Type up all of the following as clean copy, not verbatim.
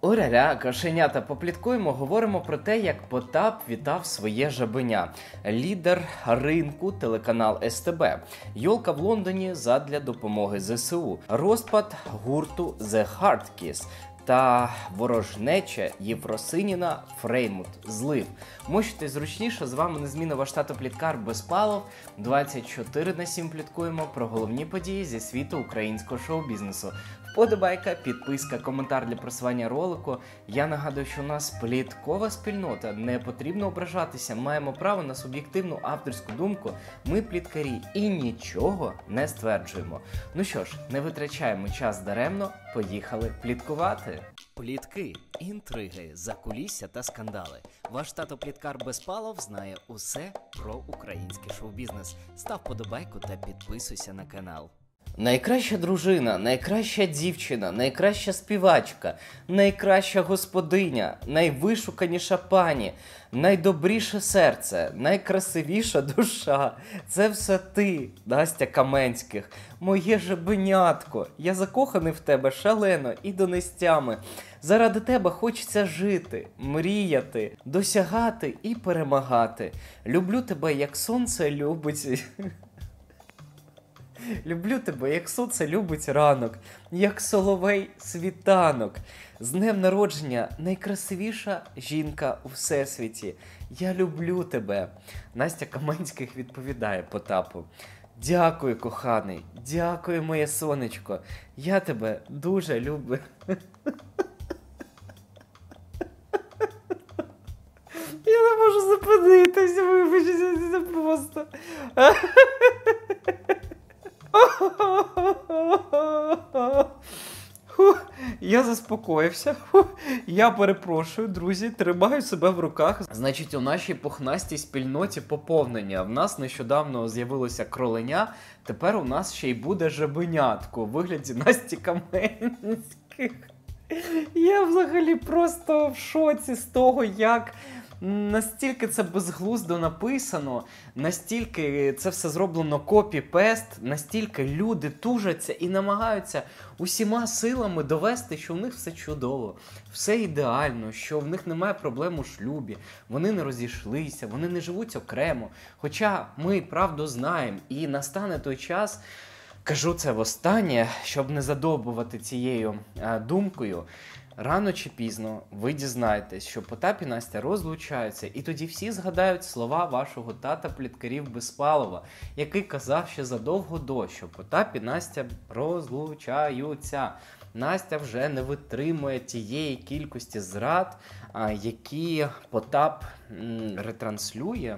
Ураря, кошенята, попліткуємо, говоримо про те, як Потап вітав своє жабеня. Лідер ринку, телеканал СТБ. Йолка в Лондоні задля допомоги ЗСУ. Розпад гурту The Hardkiss. Та ворожнеча Єфросиніна Фреймут. Злив. Можете зручніше, з вами незмінно ваш тато-пліткар Безпалов. 24/7 пліткуємо про головні події зі світу українського шоу-бізнесу. Вподобайка, підписка, коментар для просування ролику. Я нагадую, що у нас пліткова спільнота, не потрібно ображатися, маємо право на суб'єктивну авторську думку. Ми пліткарі і нічого не стверджуємо. Ну що ж, не витрачаємо час даремно, поїхали пліткувати. Плітки, інтриги, закулісся та скандали. Ваш тато-пліткар Безпалов знає усе про український шоу-бізнес. Став подобайку та підписуйся на канал. Найкраща дружина, найкраща дівчина, найкраща співачка, найкраща господиня, найвишуканіша пані, найдобріше серце, найкрасивіша душа. Це все ти, Настя Каменських. Моє жабенятко, я закоханий в тебе шалено і донестями. Заради тебе хочеться жити, мріяти, досягати і перемагати. Люблю тебе, як сонце любить... Люблю тебе, як сонце любить ранок, як соловей світанок. З днем народження найкрасивіша жінка у всесвіті. Я люблю тебе. Настя Каменських відповідає Потапу. Дякую, коханий, дякую, моє сонечко. Я тебе дуже люблю. Я не можу зупинитися, вибачте, це просто... Я заспокоївся. Я перепрошую, друзі, тримаю себе в руках. Значить, у нашій пухнастій спільноті поповнення. В нас нещодавно з'явилося кроленя, тепер у нас ще й буде жабенятко у вигляді Насті Каменських. Я взагалі просто в шоці з того, як... Настільки це безглуздо написано, настільки це все зроблено копі-пест, настільки люди тужаться і намагаються усіма силами довести, що в них все чудово, все ідеально, що в них немає проблем у шлюбі, вони не розійшлися, вони не живуть окремо. Хоча ми правду знаємо і настане той час, кажу це востаннє, щоб не задовбувати цією думкою, рано чи пізно ви дізнаєтесь, що Потап і Настя розлучаються, і тоді всі згадають слова вашого тата-пліткарів Безпалова, який казав ще задовго до, що Потап і Настя розлучаються. Настя вже не витримує тієї кількості зрад, які Потап ретранслює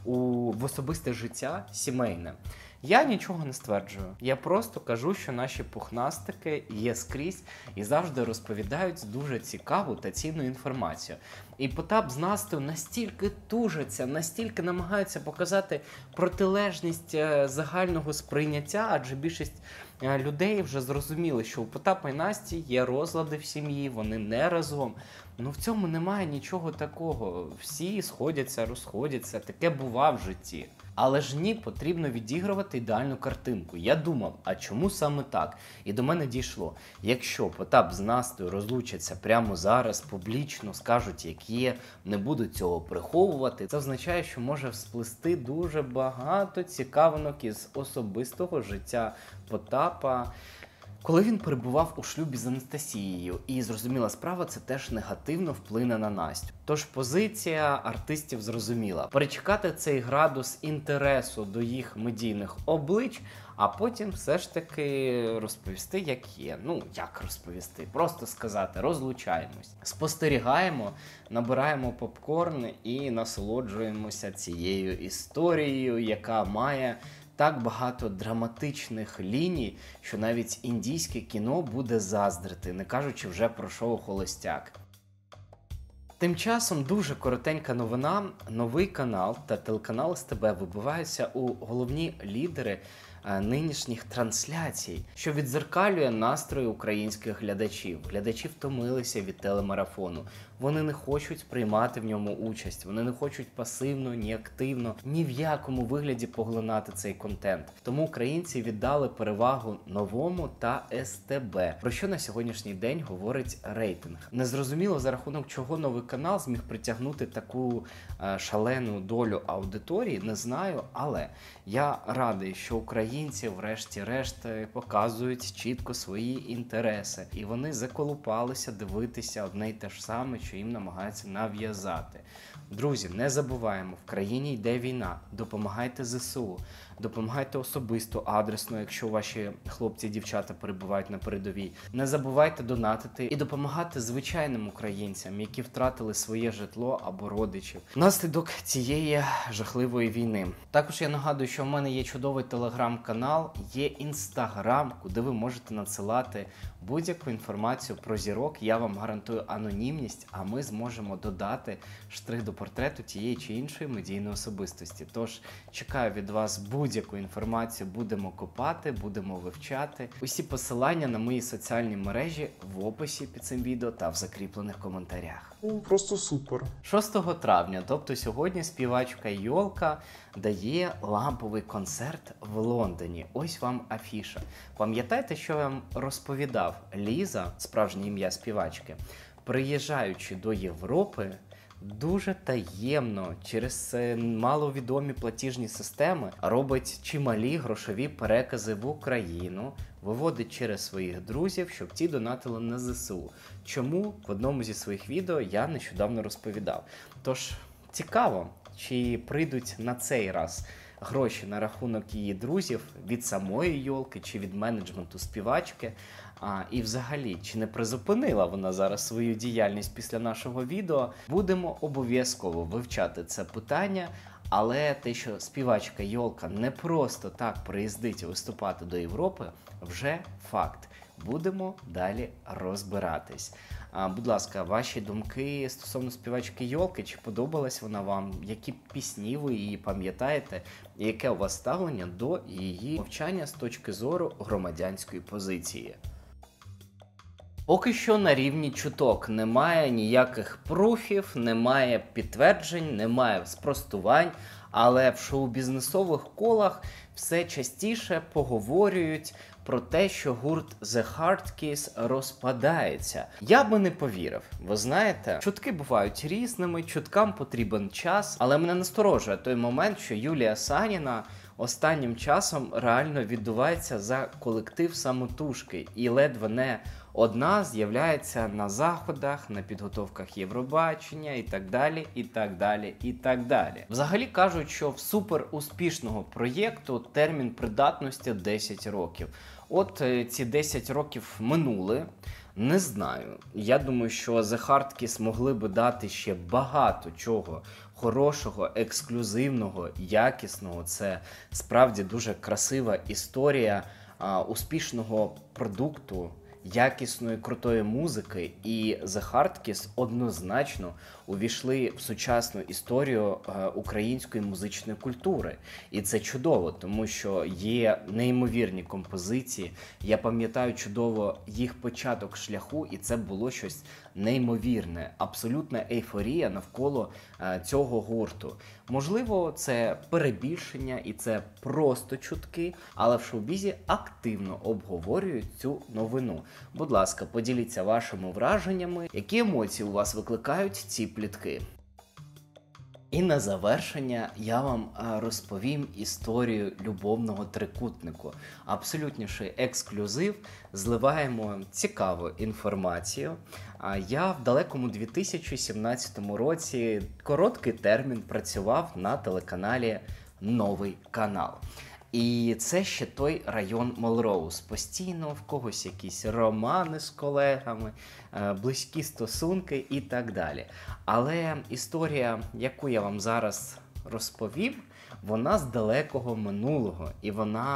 в особисте життя сімейне. Я нічого не стверджую. Я просто кажу, що наші пухнастики є скрізь і завжди розповідають дуже цікаву та цінну інформацію. І Потап з Настею настільки тужаться, настільки намагаються показати протилежність загального сприйняття, адже більшість людей вже зрозуміли, що у Потапа і Насті є розлади в сім'ї, вони не разом. Ну в цьому немає нічого такого. Всі сходяться, розходяться, таке бува в житті. Але ж ні, потрібно відігрувати ідеальну картинку. Я думав, а чому саме так? І до мене дійшло. Якщо Потап з Настею розлучаться прямо зараз, публічно, скажуть, як є, не будуть цього приховувати, це означає, що може всплести дуже багато цікавинок із особистого життя Потапа, коли він перебував у шлюбі з Анастасією. І, зрозуміла справа, це теж негативно вплине на Настю. Тож позиція артистів зрозуміла. Перечекати цей градус інтересу до їх медійних облич, а потім все ж таки розповісти, як є. Ну, як розповісти? Просто сказати, розлучаємось. Спостерігаємо, набираємо попкорн і насолоджуємося цією історією, яка має так багато драматичних ліній, що навіть індійське кіно буде заздрити, не кажучи вже про шоу «Холостяк». Тим часом дуже коротенька новина. Новий канал та телеканал СТБ вибиваються у головні лідери нинішніх трансляцій, що віддзеркалює настрої українських глядачів. Глядачі втомилися від телемарафону. Вони не хочуть приймати в ньому участь, вони не хочуть пасивно, ні активно, ні в якому вигляді поглинати цей контент. Тому українці віддали перевагу новому та СТБ, про що на сьогоднішній день говорить рейтинг. Незрозуміло, за рахунок чого новий канал зміг притягнути таку шалену долю аудиторії, не знаю, але я радий, що українці врешті-решт показують чітко свої інтереси. І вони заколупалися дивитися одне й те ж саме, що їм намагаються нав'язати. Друзі, не забуваємо, в країні йде війна, допомагайте ЗСУ, допомагайте особисто, адресно, якщо ваші хлопці і дівчата перебувають на передовій. Не забувайте донатити і допомагати звичайним українцям, які втратили своє житло або родичів внаслідок цієї жахливої війни. Також я нагадую, що в мене є чудовий телеграм-канал, є інстаграм, куди ви можете надсилати будь-яку інформацію про зірок. Я вам гарантую анонімність, а ми зможемо додати штрих до портрету тієї чи іншої медійної особистості. Тож чекаю від вас будь-яку інформацію, будемо копати, будемо вивчати. Усі посилання на мої соціальні мережі в описі під цим відео та в закріплених коментарях. Просто супер. 6 травня, тобто сьогодні, співачка Йолка дає ламповий концерт в Лондоні. Ось вам афіша. Пам'ятаєте, що я вам розповідав? Ліза, справжнє ім'я співачки, приїжджаючи до Європи, дуже таємно через маловідомі платіжні системи робить чималі грошові перекази в Україну, виводить через своїх друзів, щоб ті донатили на ЗСУ. Чому? В одному зі своїх відео я нещодавно розповідав. Тож, цікаво, чи прийдуть на цей раз гроші на рахунок її друзів від самої Йолки чи від менеджменту співачки. І взагалі, чи не призупинила вона зараз свою діяльність після нашого відео? Будемо обов'язково вивчати це питання, але те, що співачка Йолка не просто так приїздить виступати до Європи, вже факт. Будемо далі розбиратись. Будь ласка, ваші думки стосовно співачки Йолки, чи подобалась вона вам, які пісні ви її пам'ятаєте, і яке у вас ставлення до її мовчання з точки зору громадянської позиції? Поки що на рівні чуток немає ніяких пруфів, немає підтверджень, немає спростувань, але в шоу-бізнесових колах все частіше поговорюють про те, що гурт The Hardkiss розпадається. Я би не повірив. Ви знаєте, чутки бувають різними, чуткам потрібен час, але мене насторожує той момент, що Юлія Саніна останнім часом реально віддувається за колектив самотужки і ледве не одна з'являється на заходах, на підготовках Євробачення і так далі, і так далі, і так далі. Взагалі кажуть, що в супер успішного проєкту термін придатності 10 років. От ці 10 років минули. Не знаю. Я думаю, що The Hardkiss могли би дати ще багато чого хорошого, ексклюзивного, якісного. Це справді дуже красива історія успішного продукту, якісної, крутої музики, і The Hardkiss однозначно увійшли в сучасну історію української музичної культури. І це чудово, тому що є неймовірні композиції. Я пам'ятаю чудово їх початок шляху, і це було щось неймовірне. Абсолютна ейфорія навколо цього гурту. Можливо, це перебільшення і це просто чутки, але в шоу-бізі активно обговорюють цю новину. Будь ласка, поділіться вашими враженнями, які емоції у вас викликають ці плітки. І на завершення я вам розповім історію любовного трикутнику. Абсолютніший ексклюзив, зливаємо цікаву інформацію. Я в далекому 2017 році короткий термін працював на телеканалі «Новий канал». І це ще той район Мелроуз. Постійно в когось якісь романи з колегами, близькі стосунки і так далі. Але історія, яку я вам зараз розповім, вона з далекого минулого. І вона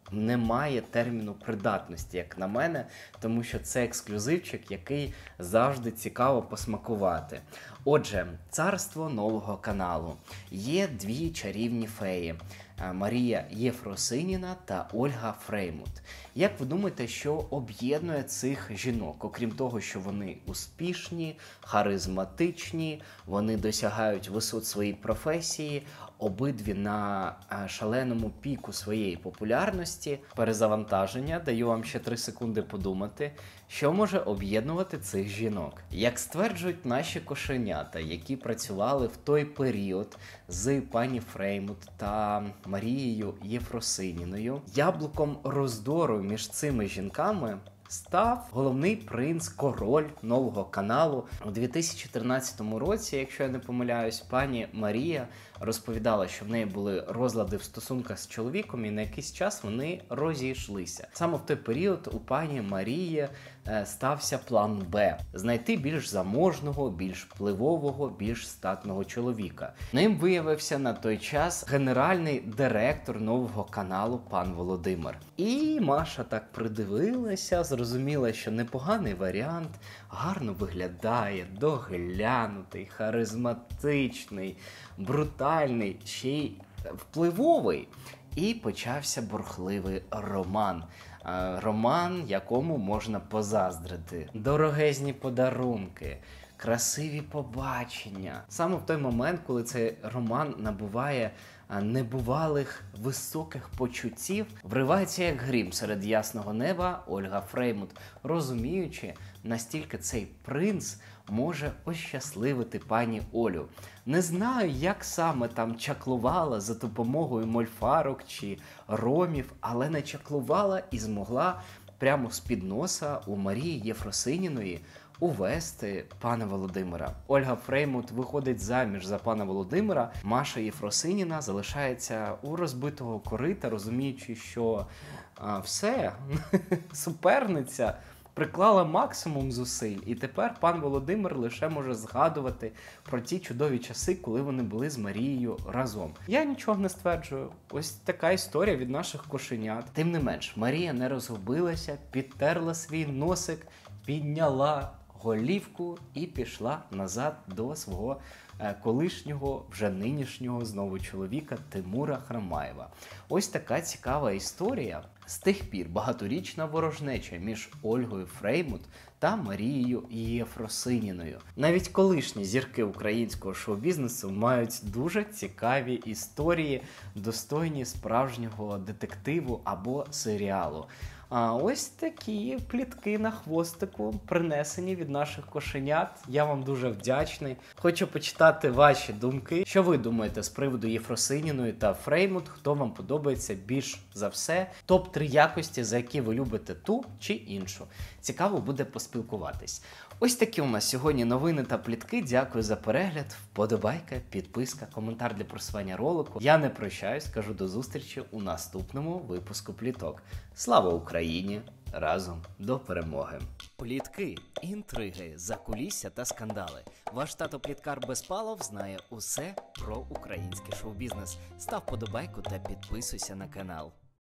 немає терміну придатності, як на мене, тому що це ексклюзивчик, який завжди цікаво посмакувати. Отже, царство Нового каналу. Є дві чарівні феї – Марія Єфросиніна та Ольга Фреймут. Як ви думаєте, що об'єднує цих жінок? Окрім того, що вони успішні, харизматичні, вони досягають висот своєї професії, обидві на шаленому піку своєї популярності. Перезавантаження, даю вам ще 3 секунди подумати, що може об'єднувати цих жінок. Як стверджують наші кошенята, які працювали в той період з пані Фреймут та Марією Єфросиніною, яблуком роздору між цими жінками став головний принц, король Нового каналу. У 2014 році, якщо я не помиляюсь, пані Марія розповідала, що в неї були розлади в стосунках з чоловіком, і на якийсь час вони розійшлися. Саме в той період у пані Марії стався план Б – знайти більш заможного, більш впливового, більш статного чоловіка. Ним виявився на той час генеральний директор Нового каналу пан Володимир. І Маша так придивилася, зрозуміла, що непоганий варіант, гарно виглядає, доглянутий, харизматичний, брутальний, ще й впливовий. І почався бурхливий роман. Роман, якому можна позаздрити. Дорогезні подарунки, красиві побачення. Саме в той момент, коли цей роман набуває небувалих високих почуттів, вривається як грім серед ясного неба Ольга Фреймут, розуміючи, настільки цей принц може ощасливити пані Олю. Не знаю, як саме там чаклувала за допомогою мольфарок чи ромів, але не чаклувала і змогла прямо з-під носа у Марії Єфросиніної увести пана Володимира. Ольга Фреймут виходить заміж за пана Володимира, Маша Єфросиніна залишається у розбитого корита, розуміючи, що все, суперниця приклала максимум зусиль, і тепер пан Володимир лише може згадувати про ті чудові часи, коли вони були з Марією разом. Я нічого не стверджую. Ось така історія від наших кошенят. Тим не менш, Марія не розгубилася, підтерла свій носик, підняла голівку і пішла назад до свого колишнього, вже нинішнього знову чоловіка Тимура Храмаєва. Ось така цікава історія. З тих пір багаторічна ворожнеча між Ольгою Фреймут та Марією Єфросиніною. Навіть колишні зірки українського шоу-бізнесу мають дуже цікаві історії, достойні справжнього детективу або серіалу. А ось такі плітки на хвостику принесені від наших кошенят. Я вам дуже вдячний. Хочу почитати ваші думки. Що ви думаєте з приводу Єфросиніної та Фреймут? Хто вам подобається більш за все? Топ-3 якості, за які ви любите ту чи іншу. Цікаво буде поспілкуватись. Ось такі у нас сьогодні новини та плітки. Дякую за перегляд. Вподобайка, підписка, коментар для просування ролику. Я не прощаюсь, кажу до зустрічі у наступному випуску пліток. Слава Україні! Разом до перемоги! Плітки, інтриги, закулісся та скандали. Ваш тато-пліткар Безпалов знає усе про український шоу-бізнес. Став вподобайку та підписуйся на канал.